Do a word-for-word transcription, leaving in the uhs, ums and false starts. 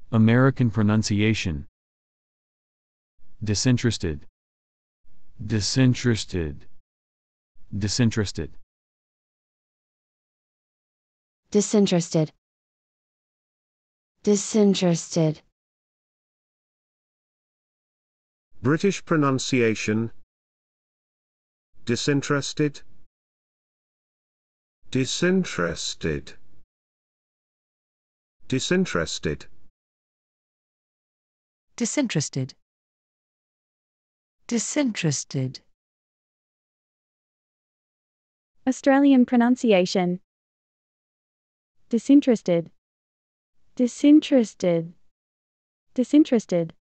American pronunciation. Disinterested. Disinterested. Disinterested. Disinterested. Disinterested. British pronunciation. Disinterested. Disinterested. Disinterested. Disinterested. Disinterested. Australian pronunciation. Disinterested. Disinterested. Disinterested.